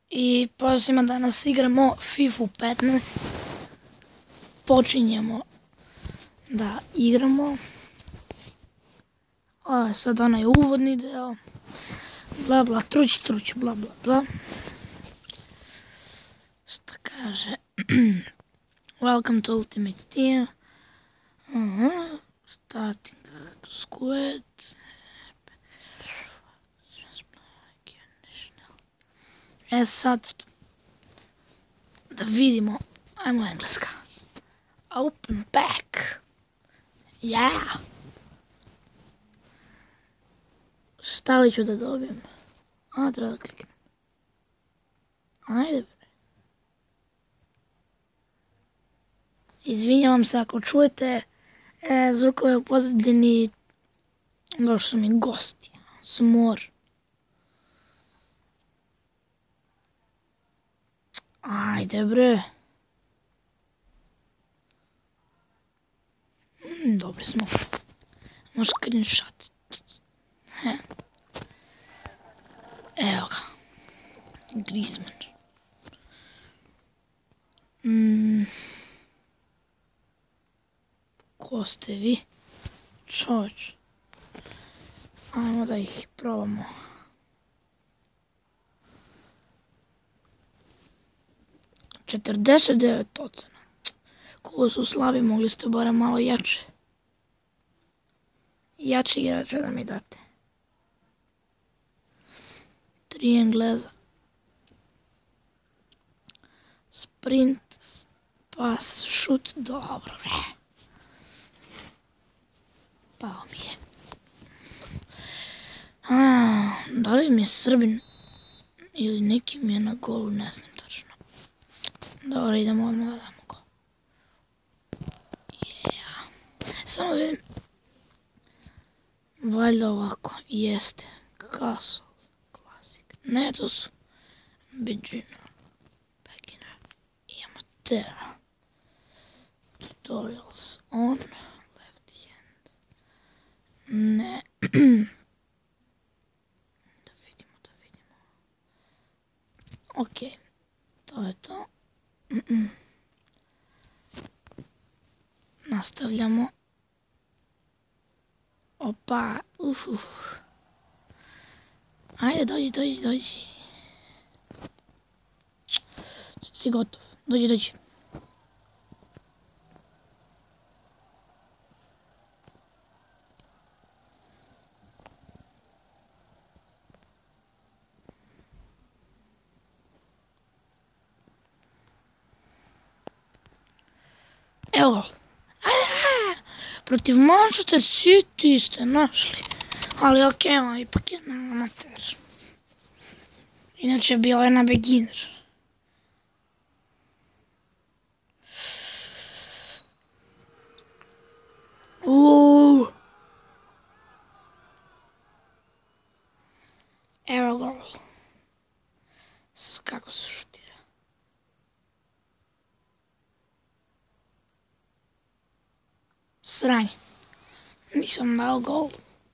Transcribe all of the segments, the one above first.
I pozdrav svima, danas igramo FIFA 15. Počinjemo da igramo. Ovo je sad onaj uvodni deo. Bla bla, truć, bla bla bla. Šta kaže? Welcome to Ultimate Team. Starting squad. Sad da vidimo, ajmo engleska. Open pack. Yeah. Šta li ću da dobijem? Treba da kliknem. Ajde bre. Izvinjavam se ako čujete zvukove u pozadini. Došli su mi gosti. Smor. Ajde bre. Dobri smo. Možda screenshot. Evo ga. Griezmann. Ko ste vi? Čovječ. Ajmo da ih probamo. %49. Koliko su slabi, mogli ste barem malo jače. Jači igrača da mi date. 3 Engleza. Sprint, pas, šut, dobro bre. Pao mi je. Da li mi je Srbin ili neki mi je na golu, ne znam tačno. Dobro, idemo odmah da damo gol. Samo vidim. Valjda ovako, jeste. Castle, Classic. Ne, to su Beginner, Beginner i Amateur. Tutorials on, left hand. Ne. Da vidimo. Ok, to je to. Nastavljamo. Opa, Ajde, dođi. Si gotov, dođi. Evo ga. Protiv Manchester City ste našli. Ali okej, ipak je na amater. Inače bio je na beginner. Evo gol. Kako se šutira. Sranje. Nisam dao gol.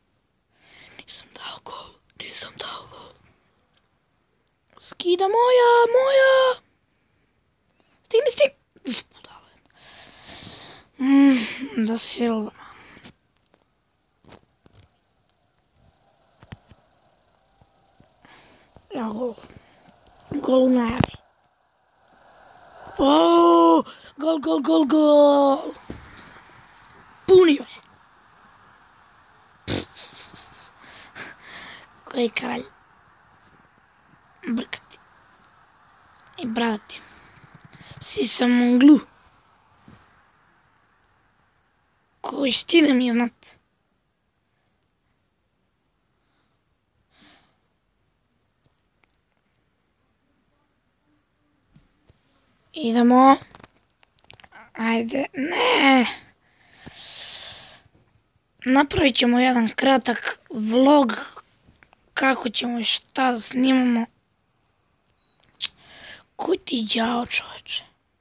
Skida moja. Stigni. Da Silva. Evo gol. Gol u najavi. Gol. Puni me. Koji kralj. Brkati. I bradati. Sisa Monglu. Koji stide mi je znat. Idemo. Ajde, ne. Napravit ćemo jedan kratak vlog kako ćemo i šta da snimamo. Kuj ti đavo, čoveče.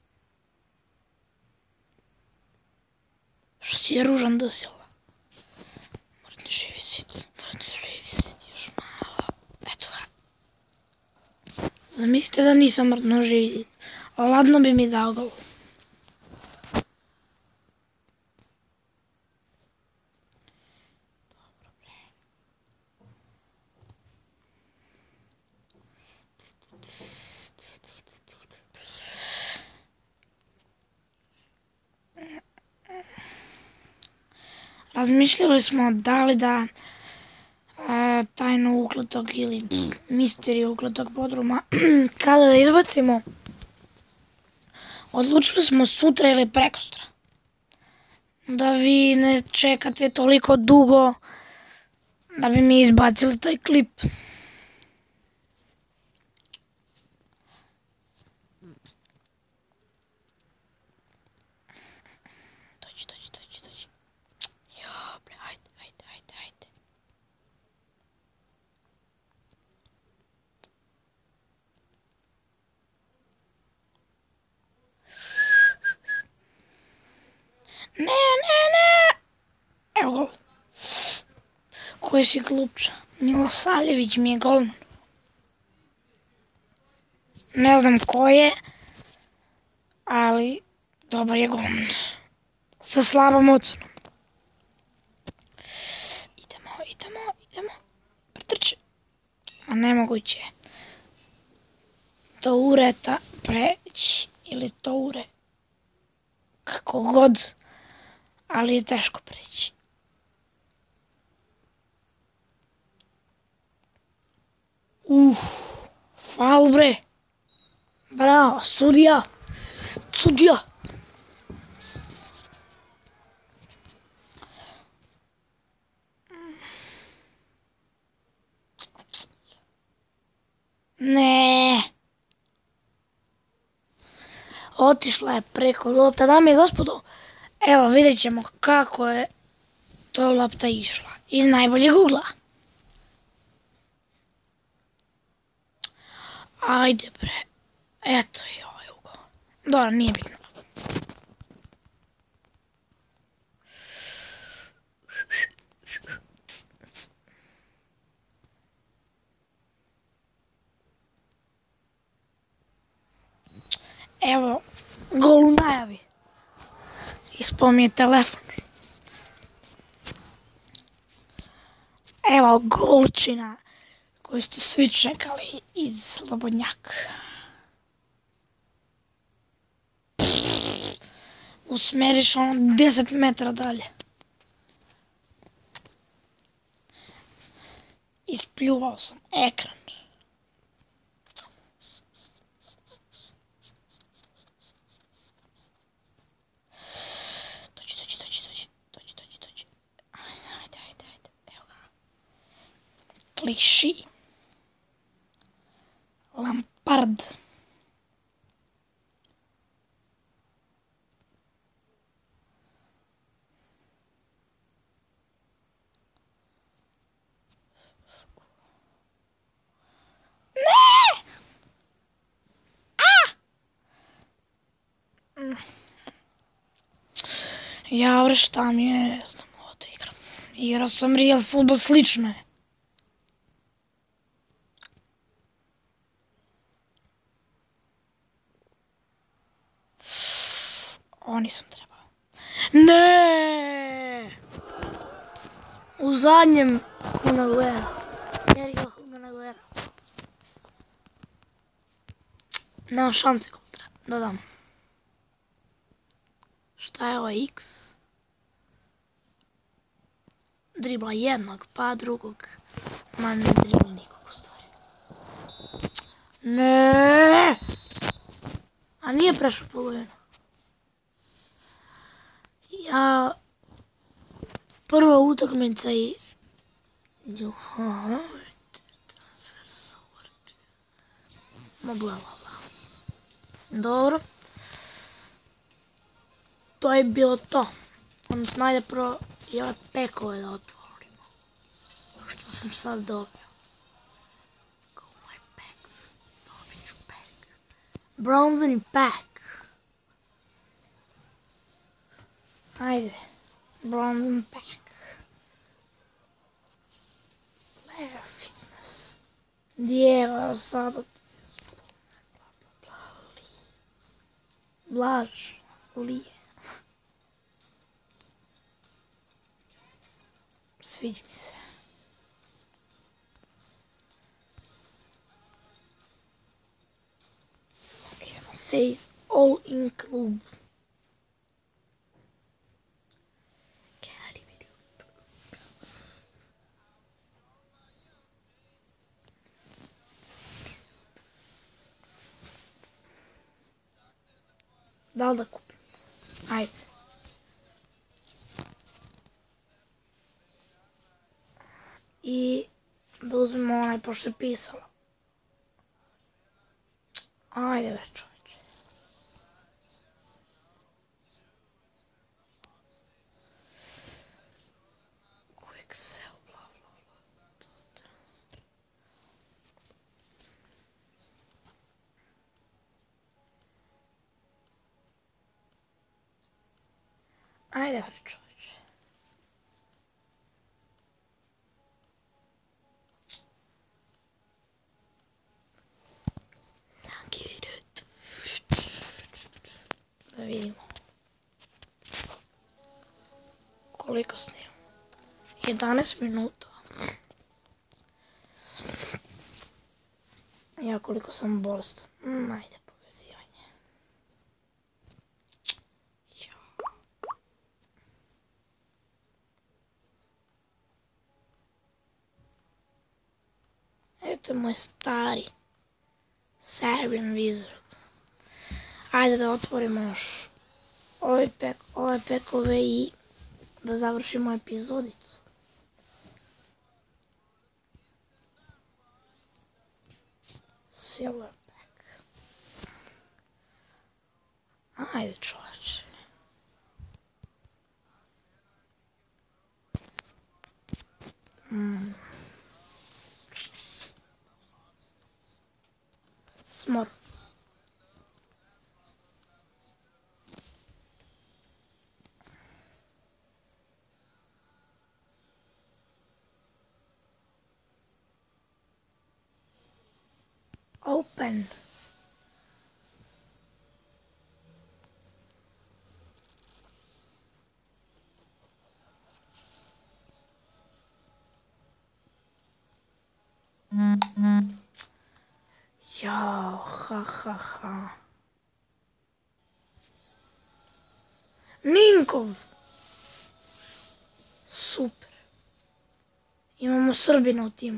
Što si je ružan da si ova. Mrtni živi sit, još malo. Eto ga. Zamislite da nisam mrtno živ zid. Ladno bi mi dao gol. Razmišljali smo da li da tajnu ukletog ili misteriju ukletog podruma kada da izbacimo. Odlučili smo sutra ili prekostra. Da vi ne čekate toliko dugo da bi mi izbacili taj klip. Dođi. Jo, bre, ajde. Ne. Evo gol. Koji si glupča. Milosavljević mi je golman. Ne znam ko je, ali dobar je golman. Sa slabom ocenom. Idemo. Pretrči. A nemoguće je. Toureta preći ili Toure. Kako god, ali je teško preći. Faul bre. Bravo, sudija. Ne. Otišla je preko lopta, dame i gospodo. Evo, vidjet ćemo kako je to lopta išla. Iz najboljeg ugla. Ajde bre. Eto je ovaj ugao. Dobro, nije bitno. Evo, gol u najavi. Ispao mi je telefon. Evo golčina koju ste svi čekali iz Slobodnjaka. Usmeriš ono 10 metara dalje. Ispljuvao sam ekran. Dođi. Ajde. Evo ga. Kliši. Lampard. Ja bre, šta mi je, ne znam, ovo da igram. Igrao sam real futbol, slično je. Ovo nisam trebao. Ne! U zadnjem Kun Aguero. Sergio Kun Aguero. Nema šanse kontra. Dodam. Šta je ovo X? Dribla jednog, pa drugog. Ma ne dribla nikog u stvari. Ne! A nije prešao polovinu. Prva utakmica i... Dobro. To je bilo to. Odnosno, ajde prvo i ove pekove da otvorimo. Što sam sad dobio. Go my packs. Dobit ću pack. Bronzeni pack. Ajde. Bronzen pack. Player fitness. Dijeva, sada Blaž, lije. Sviđa mi se. Idemo save all in klub. Da li da kupim? Ajde. I da uzmemo onaj pošto je pisalo. Ajde već čovječe. Quick sell, bla bla bla. Ajde već čovječe. Da vidimo koliko snimam. 11 minuta. Ja koliko sam bolestan. Ajde povezivanje. Eto moj stari Serbian Wizard. Ajde da otvorimo još ove pekove i da završimo epizodicu. Silver pack. Ajde čovječe. Smor. Open. Jao, ha. Ninkov. Super. Imamo Srbina u timu.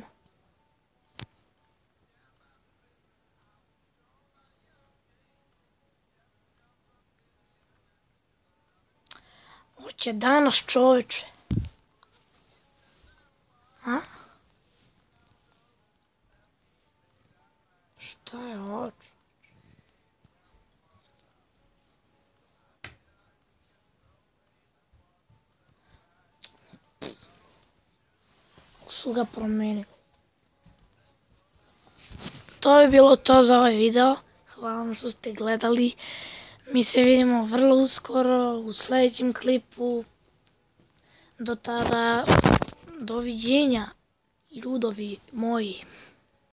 Hoće danas čovječe. A? Šta je ovo? Su ga promenili. To je bilo to za ovaj video. Hvala vam što ste gledali. Mi se vidimo vrlo uskoro u sljedećem klipu. Do tada, doviđenja, ljudovi moji.